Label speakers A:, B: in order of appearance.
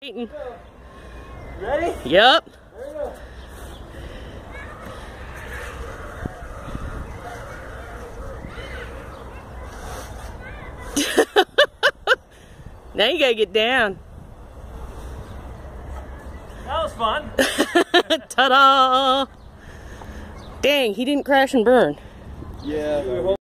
A: Ready?
B: Yep.
A: There we go.
B: Now you gotta get down.
A: That was fun.
B: Ta-da! Dang, he didn't crash and burn.
A: Yeah.